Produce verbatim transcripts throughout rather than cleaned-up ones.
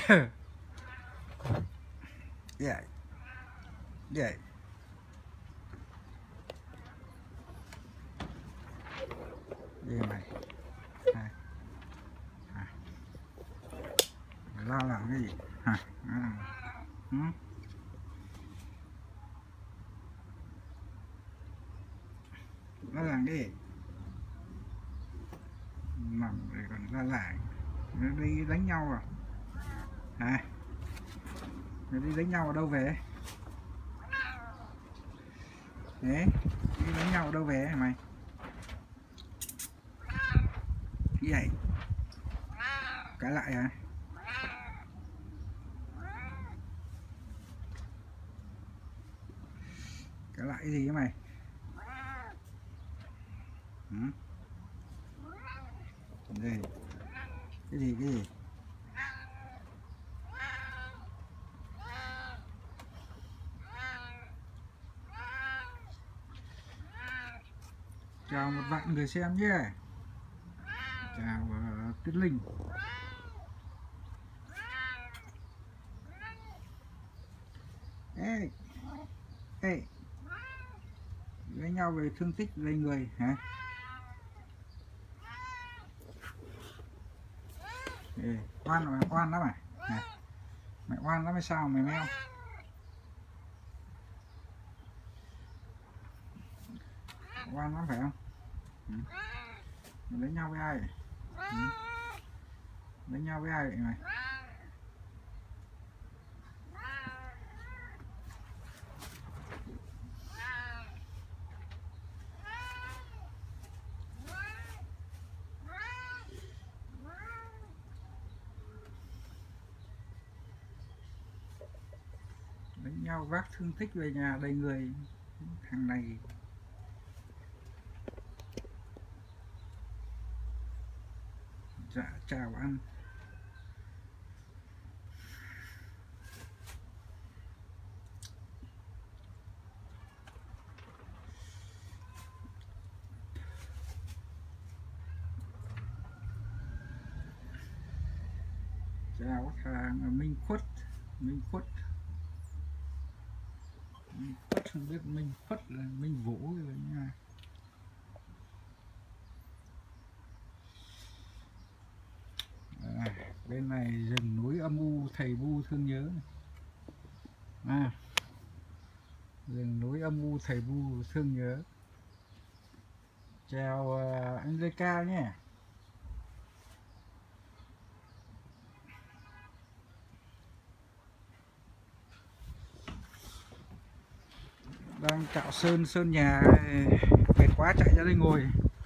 Vậy vậy đi mày à. À. Lo làm cái gì hả? À. Ừ. Lo làm cái gì nằm rồi còn la lại, nó đi đánh nhau à hả? Nó đi đánh nhau ở đâu về đấy, đi đánh nhau ở đâu về hả mày? Cái vậy cái lại à? Cái lại cái gì vậy mày? Ừ? Đây. Cái gì cái gì? Chào một vạn người xem nhé. Chào uh, Tuyết Linh. Ê ê với nhau về thương tích về người hả? Ê, oan mày oan lắm mày à? Mày oan lắm hay sao mày meo? Oan lắm phải không? Ừ. Mày lấy nhau với ai? Ừ. Lấy nhau với ai vậy mày? Lấy nhau vác thương tích về nhà đầy người. Thằng này dạ chào ăn. Chào thằng Minh Khuất. Minh Khuất Minh Khuất không biết Minh Khuất là Minh Vũ rồi nha. À, bên này rừng núi âm u thầy bu thương nhớ à, rừng núi âm u thầy bu thương nhớ. Chào uh, anh Lê Cao nhé. Đang cạo sơn sơn nhà mệt quá chạy ra đây ngồi.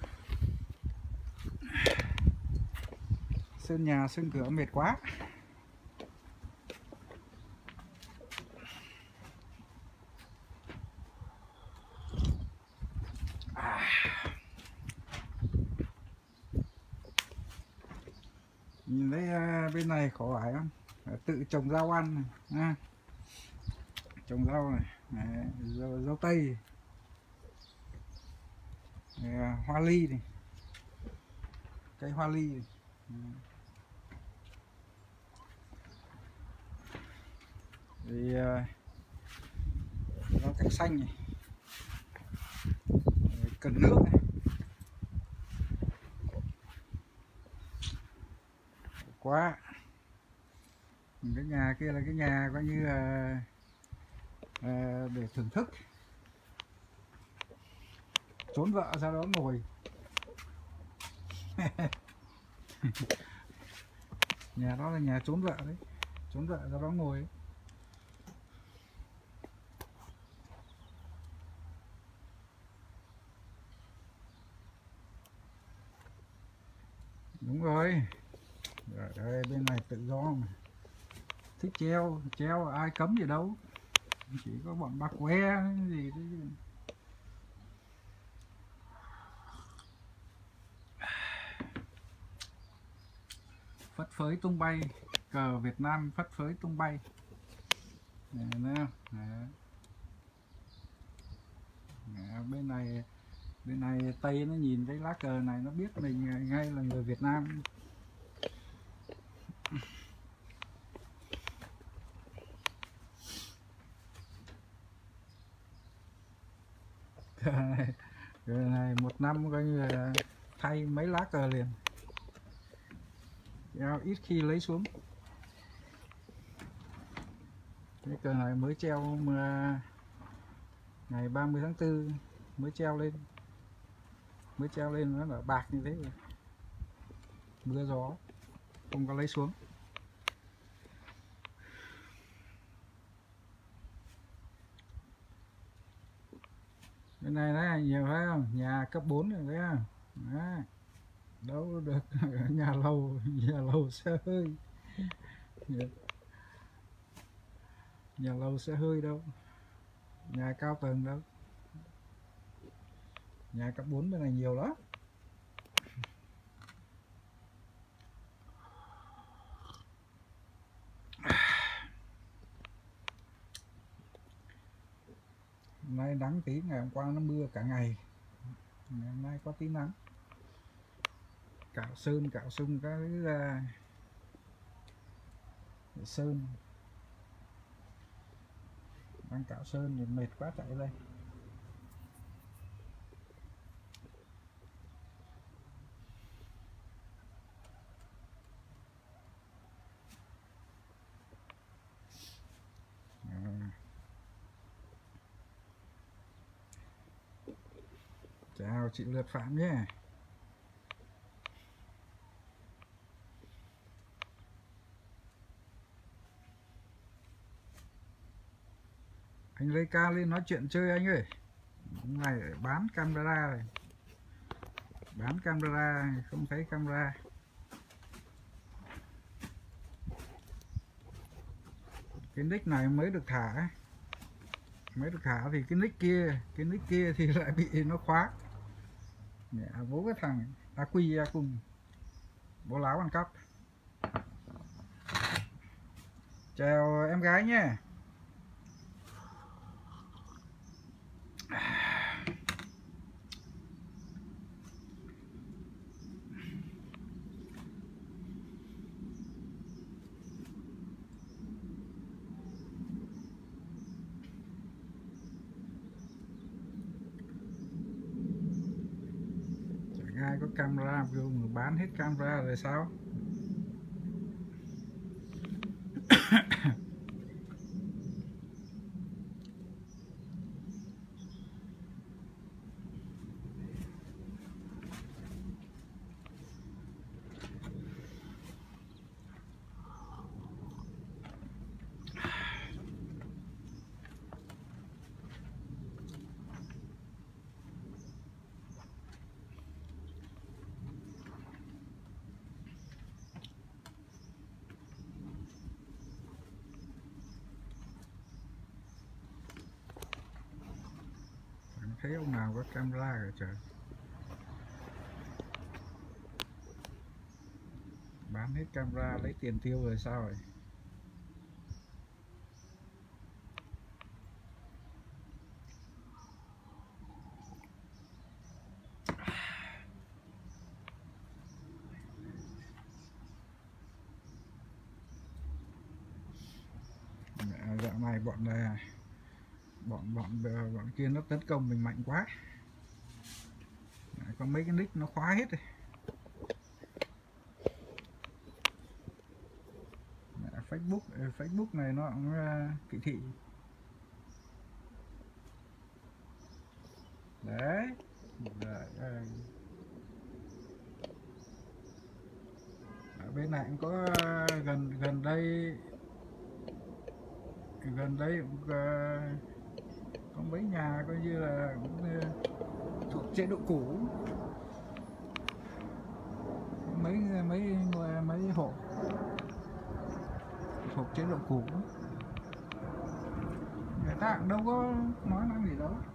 Sơn nhà sơn cửa mệt quá. À. Nhìn thấy uh, bên này khổ ải không? Tự trồng rau ăn này. À. Trồng rau này, này rau, rau tây này, hoa ly này, cây hoa ly này. Thì uh, rau cách xanh này, cần nước này. Quá. Cái nhà kia là cái nhà coi như là uh, để thưởng thức. Trốn vợ ra đó ngồi. Nhà đó là nhà trốn vợ đấy, trốn vợ ra đó ngồi ấy. Đúng rồi. Rồi đây, bên này tự do mà. Thích treo treo ai cấm gì đâu, chỉ có bọn bạc que gì đấy. Phất phới tung bay, cờ Việt Nam phất phới tung bay. Này, này, này. Này, bên này bên này Tây nó nhìn thấy lá cờ này nó biết mình ngay là người Việt Nam. cờ này, cờ này một năm coi như là thay mấy lá cờ liền, ít khi lấy xuống. Cái cờ này mới treo mà ngày ba mươi tháng tư mới treo lên, mới treo lên nó là bạc như thế rồi. Mưa gió không có lấy xuống. Bên này đấy nhiều phải không, nhà cấp bốn rồi thấy không. Đấy. Đâu được nhà lầu, nhà lầu xe hơi, nhà, nhà lầu xe hơi đâu, nhà cao tầng đâu, nhà cấp bốn bên này nhiều lắm. Hôm nay nắng tí, ngày hôm qua nó mưa cả ngày, ngày hôm nay có tí nắng. Cạo sơn cạo sung cái ra sơn, đang cạo sơn thì mệt quá chạy đây. À. Chào chị Lượt Phạm nhé. Anh lấy ca lên nói chuyện chơi anh ơi. Hôm nay bán camera rồi, bán camera không thấy camera. Cái nick này mới được thả, mới được thả thì cái nick kia, cái nick kia thì lại bị nó khóa. Mẹ bố cái thằng A Quy A cùng bố láo ăn cắp. Chào em gái nhé. Ai có camera dùng bán hết camera rồi sao? Thấy ông nào có camera rồi trời. Bán hết camera lấy tiền tiêu rồi sao rồi? Dạo này bọn này bọn bọn bọn kia nó tấn công mình mạnh quá. Có mấy cái nick nó khóa hết rồi. Facebook Facebook này nó cũng kỳ thị đấy. Ở bên này cũng có gần gần đây gần đây cũng có mấy nhà coi như là cũng thuộc chế độ cũ, mấy mấy mấy hộ thuộc chế độ cũ, người ta cũng đâu có nói năng gì đâu.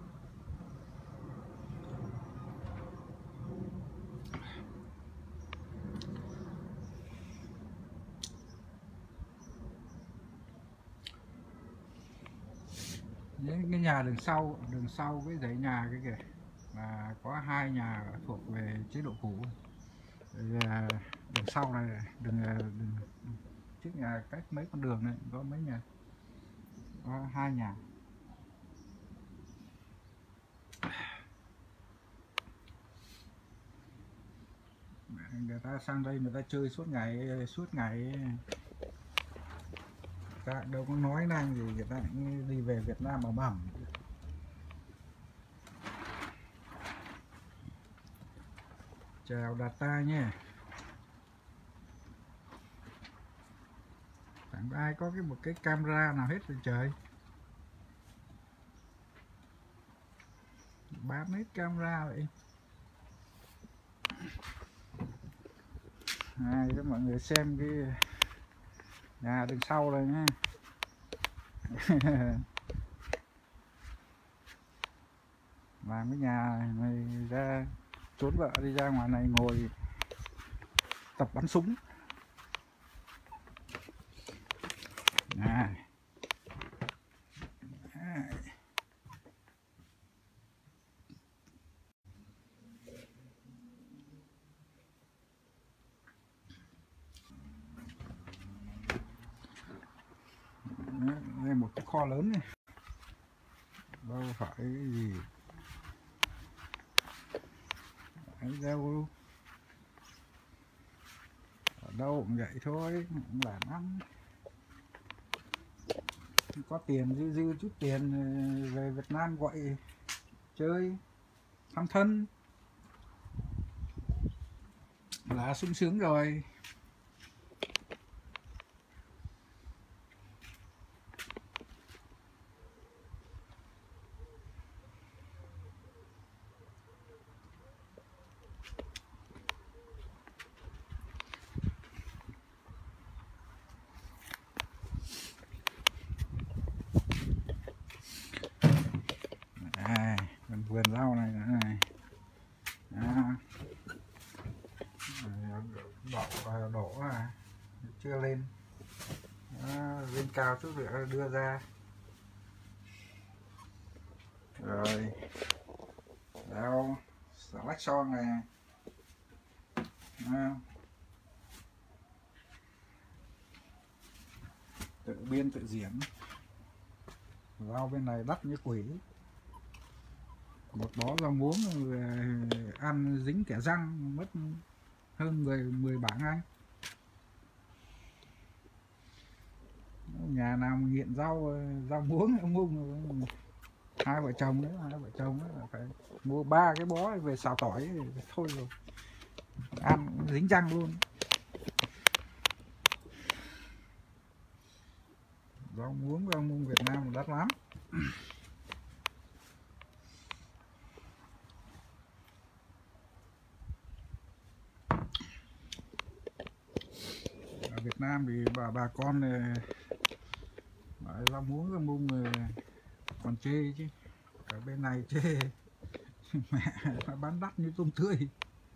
Những cái nhà đường sau, đường sau cái dãy nhà cái kìa là có hai nhà thuộc về chế độ cũ. Đường sau này, đường, đường trước nhà cách mấy con đường này có mấy nhà, có hai nhà. người ta sang đây người ta chơi suốt ngày suốt ngày, người ta đâu có nói năng gì, người ta đi về Việt Nam mà bẩm. Chào Data nhé. Chẳng có ai có cái một cái camera nào hết rồi trời, bán hết camera vậy. À, cho mọi người xem cái nhà đằng sau đây nhé. Làm cái nhà này ra trốn vợ đi ra ngoài này ngồi tập bắn súng. Này. Đây một cái kho lớn này, đâu phải cái gì ấy đâu, ở đâu cũng vậy thôi, cũng làm ăn. Có tiền dư dư chút tiền về Việt Nam gọi chơi thăm thân là sung sướng rồi. À, vườn rau này này. À, đổ đổ à, chưa lên. À, lên cao chút nữa đưa ra rồi. Rau xà lách son này. À, tự biên tự diễn. Rau bên này đắt như quỷ, một bó rau muống ăn dính kẻ răng mất hơn mười mười bảng Anh. Nhà nào nghiện rau rau muống ông Mung, hai vợ chồng đấy, hai vợ chồng đấy là phải mua ba cái bó về xào tỏi thôi rồi ăn dính răng luôn. Rau muống rau muống Việt Nam đắt lắm. Ở Việt Nam thì bà bà con rau muống rau muống còn chê chứ, ở bên này chê mẹ bán đắt như tôm tươi.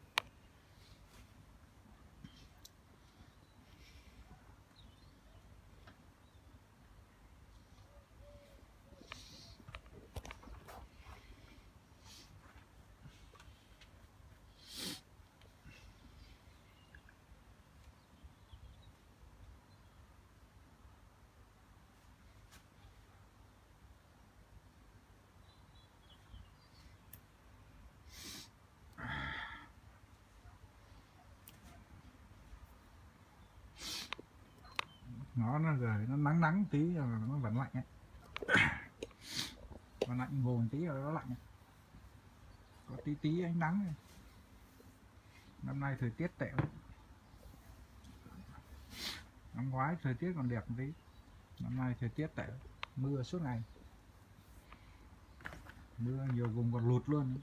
Nó nó rồi nó nắng nắng tí rồi nó vẫn lạnh ấy. Còn lạnh ngồn tí rồi nó lạnh ấy. Có tí tí ánh nắng này. Năm nay thời tiết tệ lắm. Năm ngoái thời tiết còn đẹp một tí, năm nay thời tiết tệ, mưa suốt ngày, mưa nhiều vùng còn lụt luôn,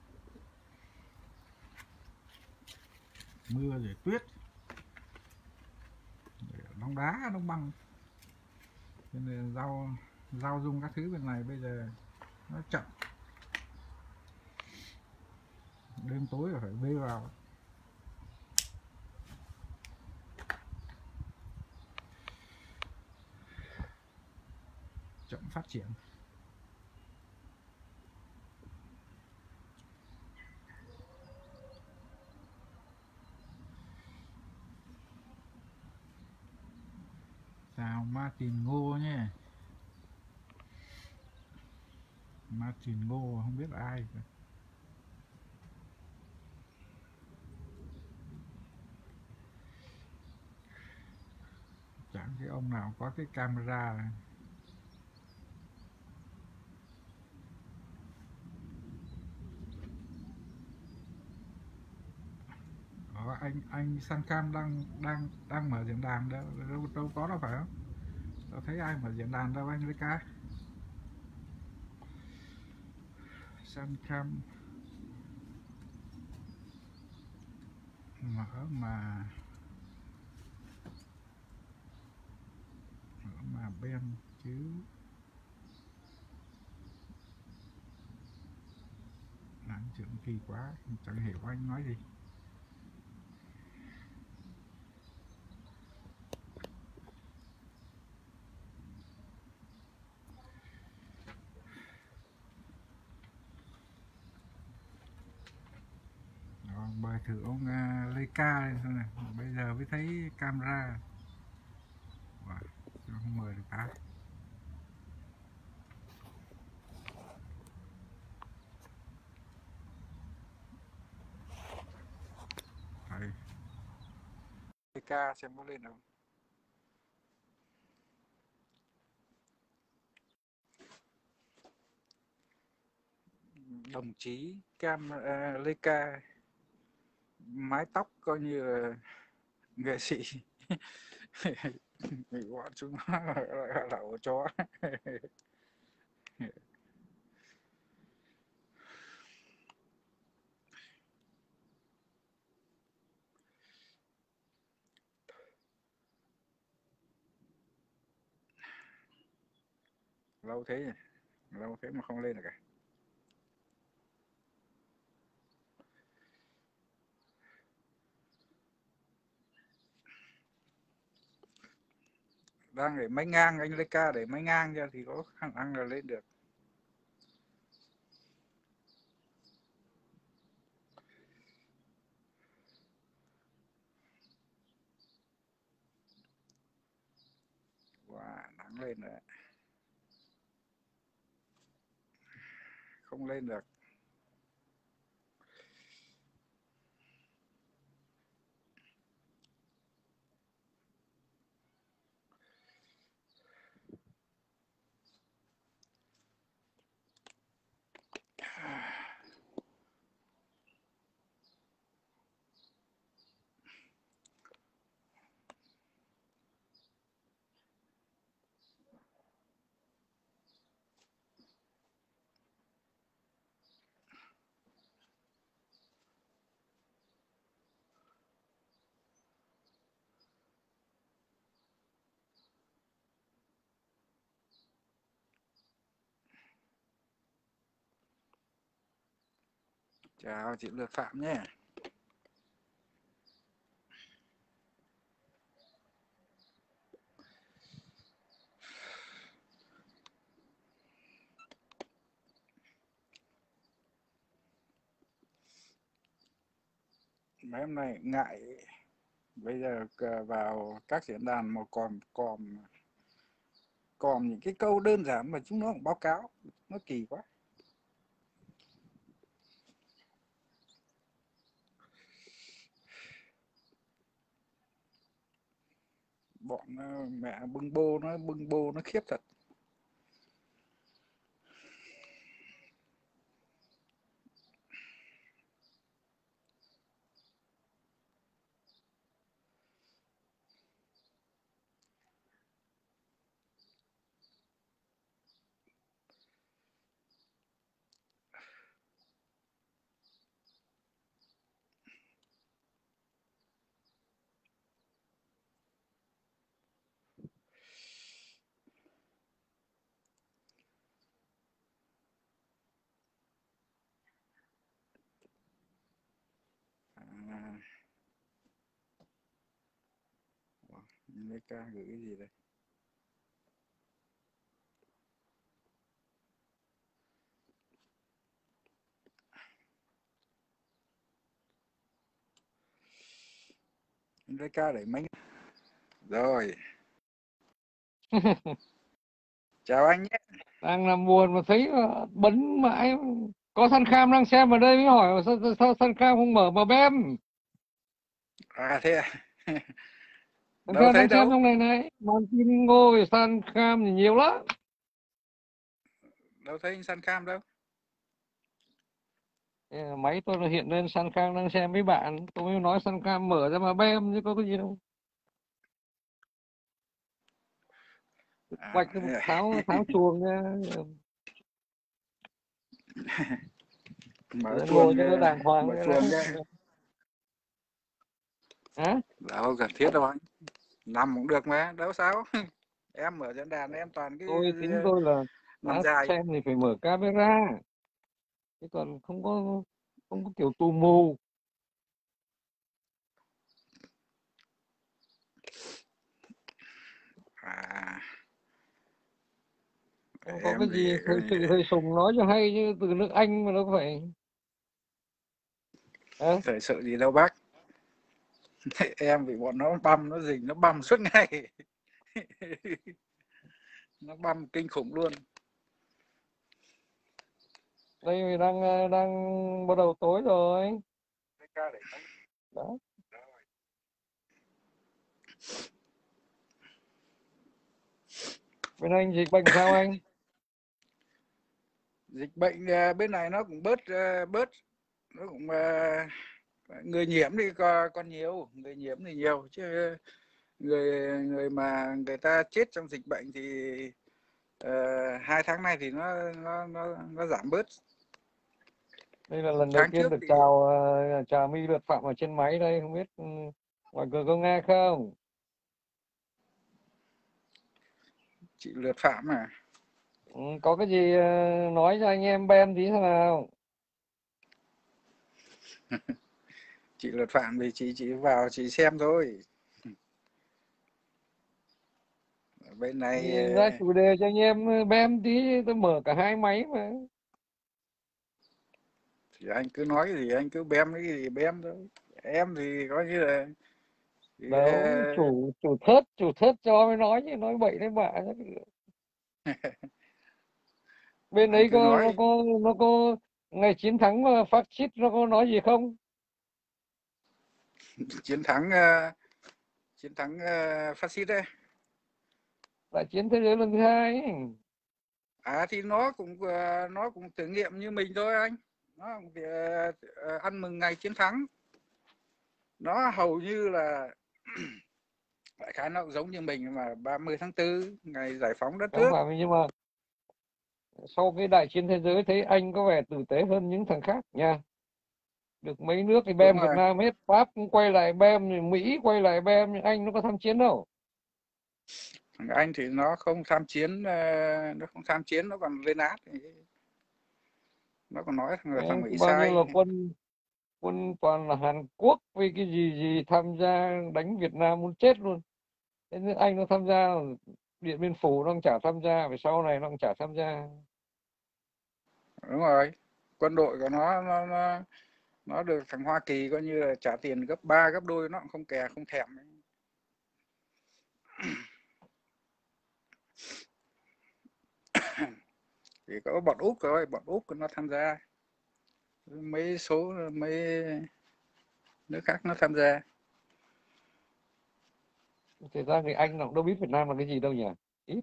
mưa rồi tuyết, đóng đá đóng băng. Cho nên rau rau rung các thứ bên này bây giờ nó chậm, đêm tối rồi phải bê vào. Chậm phát triển. Chào Martin Ngô nhé. Martin Ngô không biết là ai cả. cái ông nào có cái camera này. Đó, anh anh Sankam đang đang đang mở diễn đàn đâu, đâu, đâu có đâu phải không? Tao thấy ai mở diễn đàn đâu anh Lê Ca. Sankam mở mà mở mà bên chứ làm chuyện kỳ quá, chẳng hiểu anh nói gì. Đó, mời thử ông uh, Lê Ca lên xem này, bây giờ mới thấy camera. Wow, không mời được ta. Đây. Lê Ca xem có lên không. Đồng chí Cam uh, Lê Ca, mái tóc coi như là nghệ sĩ. Bọn chúng nó là ổ chó. Lâu thế nhỉ? Lâu thế mà không lên được cả. Đang để máy ngang, anh Lê Ca để máy ngang ra thì có khả năng là lên được. Wow, nắng lên rồi. Không lên được. Chào chị Lược Phạm nhé. Mấy hôm nay ngại bây giờ vào các diễn đàn mà còn còn còn những cái câu đơn giản mà chúng nó cũng báo cáo, nó kỳ quá. Bọn mẹ bưng bô nó bưng bô nó khiếp thật. À, Lê Ca gửi cái gì đây? Lê Ca để mấy rồi. Chào anh nhé. Đang làm buồn mà thấy bấn mãi. Có Sun Cam đang xem ở đây mới hỏi sao, sao Sun Cam không mở mà bem. À thế à? San Đâu Kham thấy đang xem đâu. trong này này, Martin Ngô thì San Kham thì nhiều lắm. Đâu thấy anh San Cam đâu. Ờ, máy tôi nó hiện lên San Kham đang xem với bạn, tôi mới nói San Kham mở ra mà bem chứ có cái gì đâu. À, Quạch tháo tháo chuồng ra mở để ngồi chuồng cho nó đàng hoàng mở cái chuồng đã. ra. Hả? Đâu cần thiết đâu anh, nằm cũng được mà đâu sao. Em mở diễn đàn em toàn cái Tôi tính tôi là nằm đã dài. xem thì phải mở camera, chứ còn không có không có kiểu tù mù. À, Không có cái em thì gì thời sự thời sùng nói cho hay chứ từ nước Anh mà nó phải. Hả? thời sự gì đâu bác. Em bị bọn nó băm, nó rình, nó băm suốt ngày. Nó băm kinh khủng luôn. Đây thì đang đang bắt đầu tối rồi đó. Bên anh dịch bệnh sao anh? Dịch bệnh à, bên này nó cũng bớt à, bớt nó cũng à, người nhiễm thì còn, còn nhiều, người nhiễm thì nhiều chứ người người mà người ta chết trong dịch bệnh thì uh, hai tháng nay thì nó nó nó nó giảm bớt. Đây là lần đầu Tháng tiên trước được thì chào uh, chào My Luật Phạm ở trên máy đây, không biết um, ngoài cửa có nghe không? chị Lượt Phạm à. Ừ, có cái gì uh, nói cho anh em Ben tí thế nào? Chị Lượt Phạm thì chị chỉ vào chị xem thôi. Ở bên này Thì ra chủ đề cho anh em Ben tí, tôi mở cả hai máy mà. thì anh cứ nói cái gì anh cứ bem cái gì bem thôi. Em thì coi như là thì, Đâu, chủ chủ thớt chủ thớt cho mới nói chứ nói bậy đấy bạ. Bên anh ấy cứ có nó nói có nó có ngày chiến thắng mà phát xít nó có nói gì không? chiến thắng uh, chiến thắng uh, phát xít đấy. Đại chiến thế giới lần thứ hai ấy. À thì nó cũng uh, nó cũng thử nghiệm như mình thôi anh. Nó cũng uh, uh, ăn mừng ngày chiến thắng. Nó hầu như là đại khái nó cũng giống như mình mà ba mươi tháng tư ngày giải phóng đất Không nước. phải, nhưng mà sau cái đại chiến thế giới thấy anh có vẻ tử tế hơn những thằng khác nha. Được mấy nước thì Đúng bem Việt rồi, Nam hết, Pháp cũng quay lại bem, rồi Mỹ quay lại bem, nhưng anh nó có tham chiến đâu. thằng Anh thì nó không tham chiến, uh, nó không tham chiến nó còn lên át, nó còn nói thằng thằng Mỹ Bao nhiêu sai. là quân quân toàn là Hàn Quốc với cái gì gì tham gia đánh Việt Nam muốn chết luôn. Thế nên anh nó tham gia, Điện Biên Phủ nó cũng chả tham gia, về sau này nó cũng chả tham gia. Đúng rồi, quân đội của nó nó nó nó được thằng Hoa Kỳ coi như là trả tiền gấp ba gấp đôi nó cũng không kè không thèm. Chỉ có bọn Úc thôi, bọn Úc nó tham gia, mấy số mấy nước khác nó tham gia. Thực ra người Anh nó cũng đâu biết Việt Nam là cái gì đâu nhỉ, ít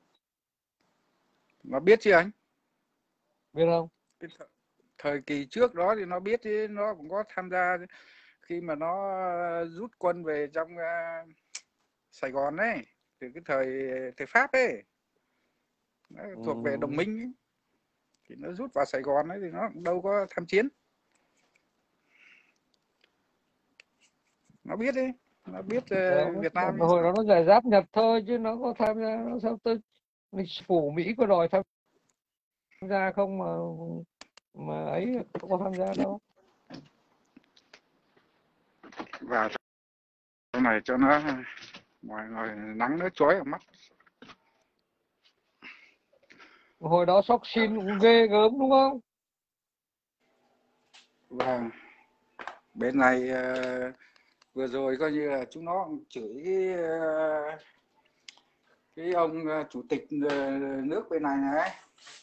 Nó biết chứ anh, biết không? cái thời, thời kỳ trước đó thì nó biết chứ, nó cũng có tham gia khi mà nó rút quân về trong uh, Sài Gòn đấy, từ cái thời thời Pháp ấy, nó thuộc về đồng Ừ. minh ấy. Thì nó rút vào Sài Gòn ấy thì nó cũng đâu có tham chiến. Nó biết đấy, nó biết uh, Đó, Việt Nam như hồi sao. đó nó giải giáp Nhật thôi chứ nó có tham gia, nó sao tới lịch phủ Mỹ có đòi tham gia không mà mà ấy không có tham gia đâu. Vào trong này cho nó ngoài ngoài nắng nó chói ở mắt. Hồi đó sóc xin cũng ghê gớm đúng không? Và bên này uh, vừa rồi coi như là chúng nó chửi cái, uh, cái ông uh, chủ tịch uh, nước bên này này,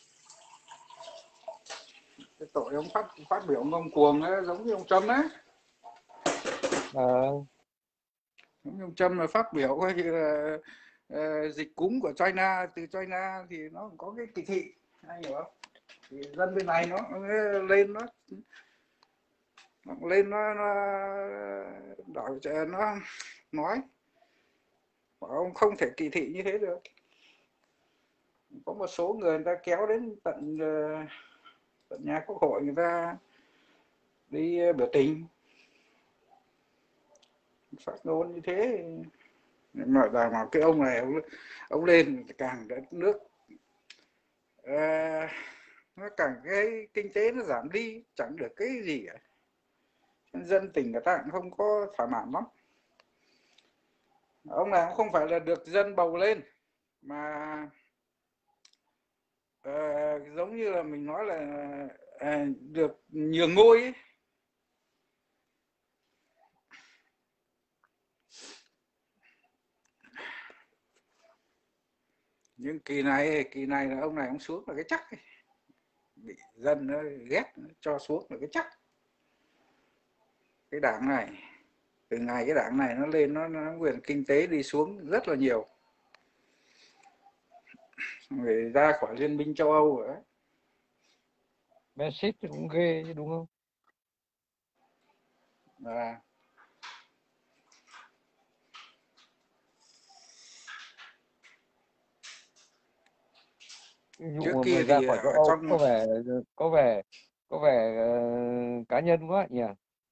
cái tội ông phát phát biểu ngông cuồng ấy, giống như ông Trump ấy. À, Ông Trump là phát biểu coi như là uh, dịch cúm của China, từ China thì nó có cái kỳ thị, anh hiểu không? Thì dân bên này nó lên nó nó lên nó nó đảo nó nói ông không thể kỳ thị như thế được. Có một số người, người ta kéo đến tận tận nhà Quốc hội, người ta đi biểu tình phát ngôn như thế. Mà bảo mà cái ông này ông, ông lên càng đất nước uh, nó càng cái kinh tế nó giảm đi, chẳng được cái gì cả. Dân tình người ta cũng không có thỏa mãn lắm. Ông này cũng không phải là được dân bầu lên, mà uh, giống như là mình nói là uh, được nhường ngôi ấy. Nhưng kỳ này kỳ này là ông này ông xuống là cái chắc ấy. Bị dân nó ghét, nó cho xuống là cái chắc. Cái đảng này từ ngày cái đảng này nó lên, nó, nó quyền kinh tế đi xuống rất là nhiều, người ra khỏi Liên minh châu Âu rồi đấy. Brexit thì cũng ghê chứ đúng không? À. Vụ Trước mà, kia mà ra thì khỏi châu ở Âu trong có vẻ có vẻ có vẻ uh, cá nhân quá nhỉ.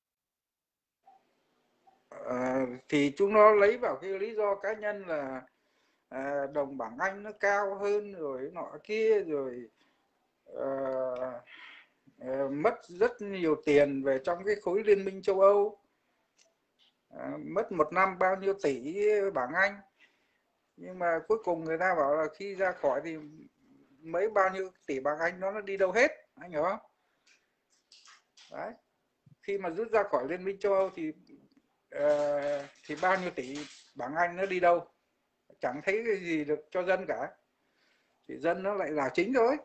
uh, thì chúng nó lấy vào cái lý do cá nhân là uh, đồng bảng Anh nó cao hơn rồi nọ kia, rồi uh, uh, mất rất nhiều tiền về trong cái khối Liên minh châu Âu, uh, mất một năm bao nhiêu tỷ bảng Anh. Nhưng mà cuối cùng người ta bảo là khi ra khỏi thì mấy bao nhiêu tỷ bảng Anh nó nó đi đâu hết, anh hiểu không? Đấy. Khi mà rút ra khỏi Liên minh châu Âu thì uh, thì bao nhiêu tỷ bảng Anh nó đi đâu, chẳng thấy cái gì được cho dân cả. Thì dân nó lại là chính thôi,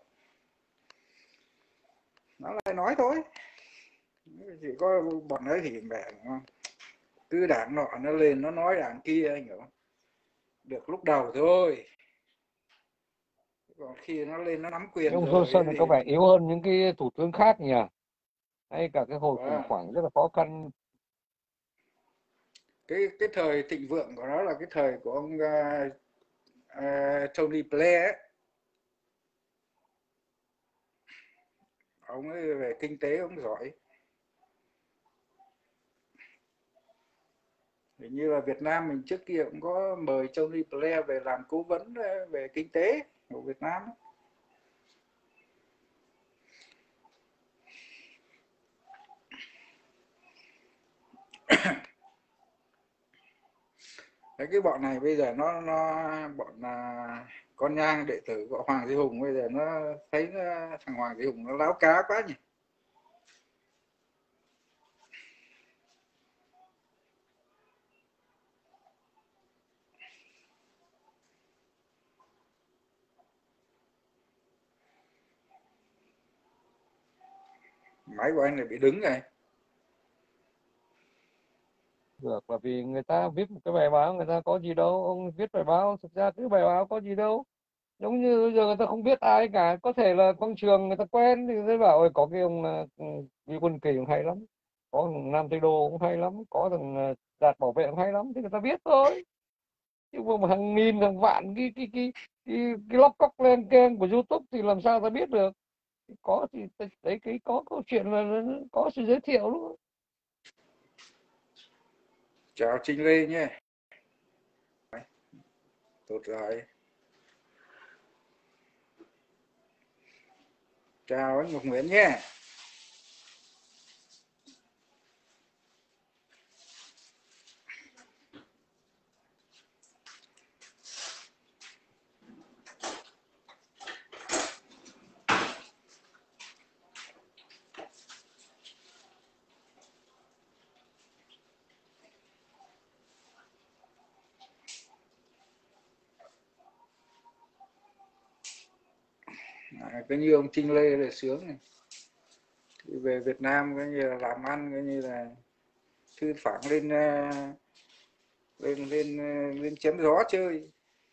nó lại nói thôi. Chỉ có bọn ấy thì mẹ cứ đảng nọ nó lên nó nói đảng kia, anh hiểu không? Được lúc đầu thôi, còn khi nó lên nó nắm quyền Nhưng rồi Johnson có thì vẻ yếu hơn những cái thủ tướng khác nhỉ, hay cả cái hồi khủng à, hoảng rất là khó khăn. cái cái thời thịnh vượng của nó là cái thời của ông uh, uh, Tony Blair ấy. Ông ấy về kinh tế ông giỏi. Hình như là Việt Nam mình trước kia cũng có mời Tony Blair về làm cố vấn về kinh tế của Việt Nam ấy. Đấy, cái bọn này bây giờ nó nó bọn là con nhang đệ tử của Hoàng Duy Hùng, bây giờ nó thấy nó, thằng Hoàng Duy Hùng nó láo cá quá nhỉ. Máy của anh này bị đứng rồi. Được là vì người ta viết một cái bài báo, người ta có gì đâu, ông viết bài báo thực ra cái bài báo có gì đâu. Giống như bây giờ người ta không biết ai cả, có thể là Quang Trường người ta quen thì người ta bảo ơi có cái ông Vi Quân Kỳ cũng hay lắm, có thằng Nam Tây Đô cũng hay lắm, có thằng Đạt Bảo Vệ cũng hay lắm, thì người ta biết thôi. Chứ mà hàng nghìn hàng vạn cái cái cái cái, cái lóc cóc lên kênh của YouTube thì làm sao ta biết được. Có thì đấy, cái có câu chuyện là có sự giới thiệu luôn. Chào Trinh Lê nhé. Tốt rồi. Chào anh Ngọc Nguyễn nhé. À, cái như ông Trinh Lê là sướng này. Thì về Việt Nam cái như là làm ăn, cái như là thư thoảng lên uh, lên lên lên chém gió chơi.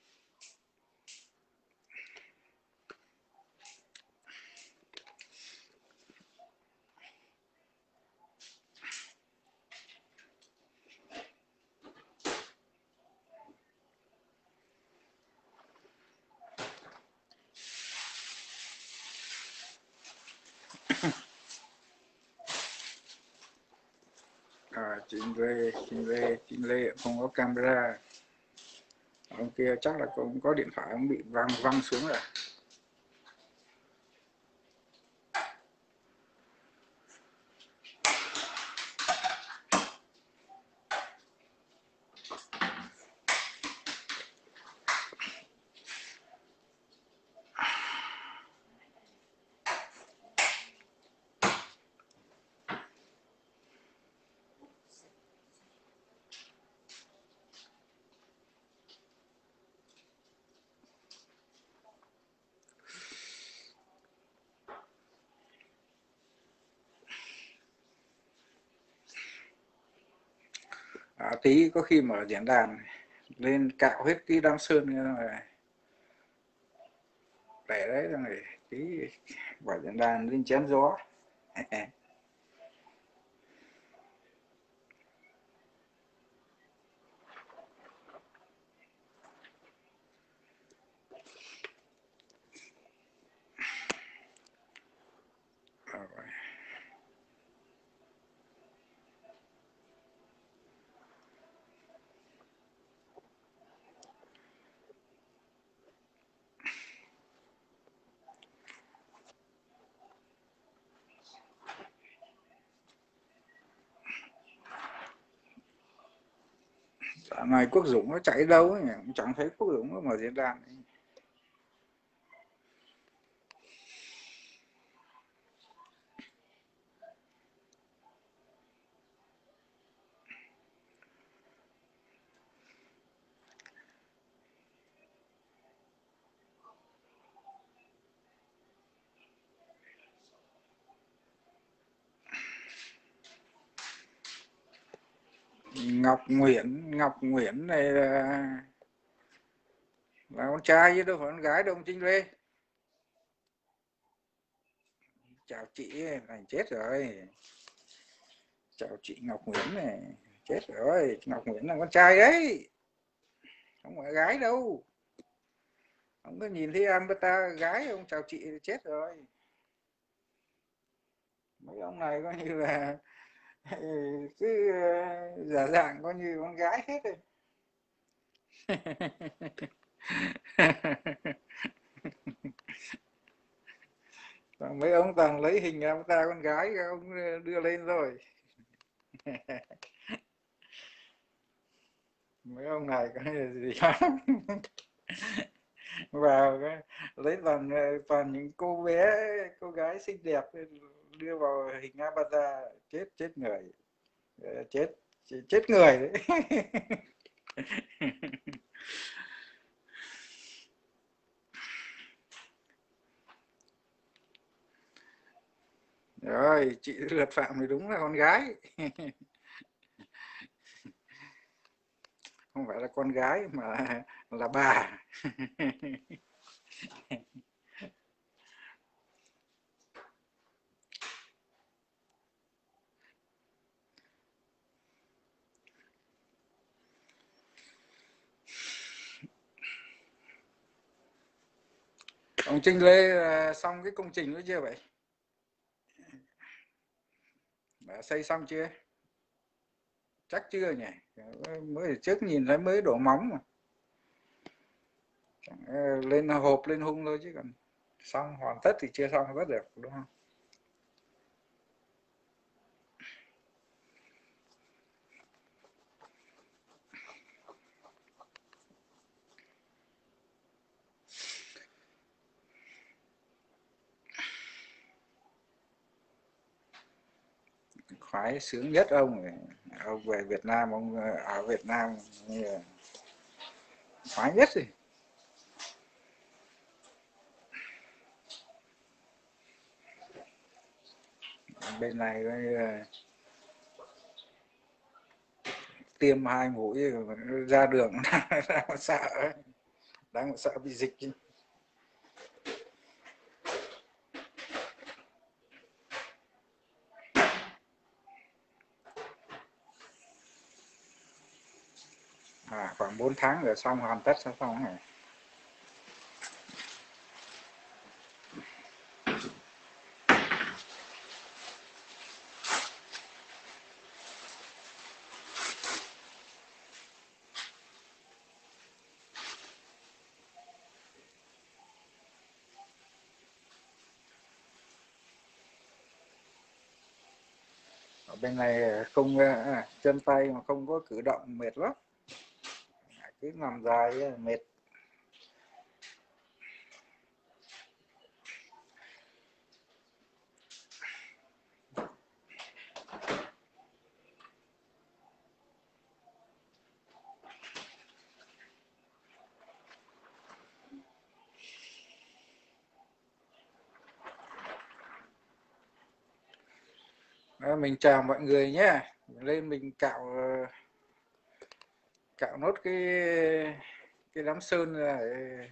À, chị Lê, chị Lê, chị Lê không có camera. Ông kia chắc là cũng có điện thoại, ông bị văng văng xuống rồi. À, tí có khi mở diễn đàn lên cạo hết cái đám sơn rồi để đấy rồi tí mở diễn đàn lên chém gió. Dạo này Quốc Dũng nó chạy đâu ấy, chẳng thấy Quốc Dũng nó mở diễn đàn. Ngọc Nguyễn, Ngọc Nguyễn này là, là con trai chứ đâu phải con gái đâu ông Trinh Lê. Chào chị này, chết rồi. Chào chị Ngọc Nguyễn này, chết rồi. Ngọc Nguyễn là con trai đấy, không phải gái đâu. Ông có nhìn thấy em ta gái ông chào chị thì chết rồi. Mấy ông này coi như là cứ giả dạng coi như con gái hết rồi. Mấy ông toàn lấy hình em ta con gái ông đưa lên rồi. Mấy ông này có gì khác. Vào lấy toàn toàn những cô bé, cô gái xinh đẹp đưa vào hình avatar, chết chết người, chết chết người đấy. Rồi chị Lật Phạm thì đúng là con gái. Không phải là con gái mà là, là bà. Ông Trinh Lê xong cái công trình đó chưa vậy? Đã xây xong chưa? Chắc chưa nhỉ? Mới trước nhìn thấy mới đổ móng mà. Lên hộp lên hung thôi chứ còn xong hoàn tất thì chưa xong tất được, đúng không? Khoái sướng nhất ông này. Ông về Việt Nam, ông ở Việt Nam như là khoái nhất rồi. Bên này coi như là tiêm hai mũi ra đường đang sợ đang sợ bị dịch chứ. À, khoảng bốn tháng rồi xong, hoàn tất xong xong này. Ở bên này không, à, chân tay mà không có cử động mệt lắm, cứ nằm dài mệt. Đó, mình chào mọi người nhé. Lên mình cạo cạo nốt cái cái đám sơn ra để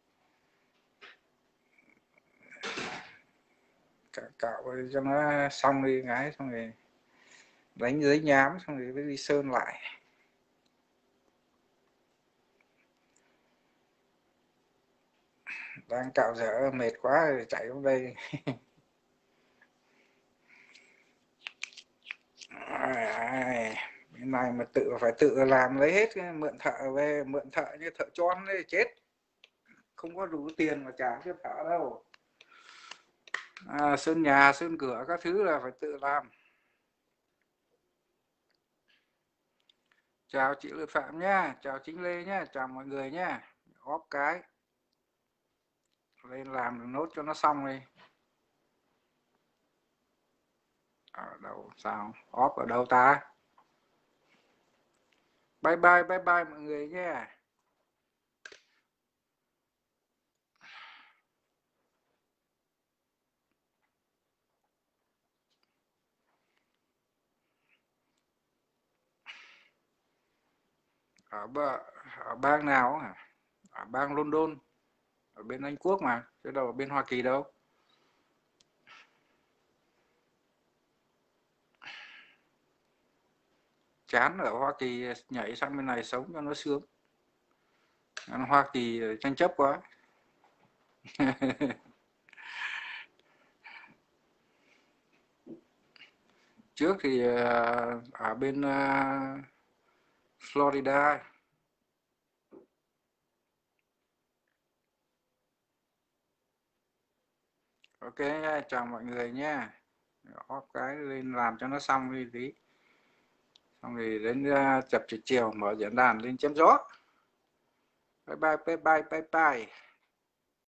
cạo, cạo cho nó xong đi cái, xong rồi đánh giấy nhám, xong rồi mới đi sơn lại. Đang cạo dở mệt quá rồi chạy xuống đây. Bên này mà tự phải tự làm lấy hết, mượn thợ về, mượn thợ như thợ chon đấy chết, không có đủ tiền mà trả cho thợ đâu. À, sơn nhà sơn cửa các thứ là phải tự làm. Chào chị Lê Phạm nhá, chào Chính Lê nhá, chào mọi người nhá. Óp cái lên làm nốt cho nó xong đi. Ở đâu sao óp ở đâu ta? Bye bye bye bye mọi người nhé. Ở, ở bang nào hả? Ở bang London, ở bên Anh Quốc mà, chứ đâu ở bên Hoa Kỳ đâu. Chán ở Hoa Kỳ, nhảy sang bên này sống cho nó sướng. Hoa Kỳ tranh chấp quá. Trước thì ở bên Florida. Ok nha, chào mọi người nha. Óp cái lên làm cho nó xong đi tí. Xong rồi đến chập chiều chiều mở diễn đàn lên chém gió. Bye bye bye bye bye bye.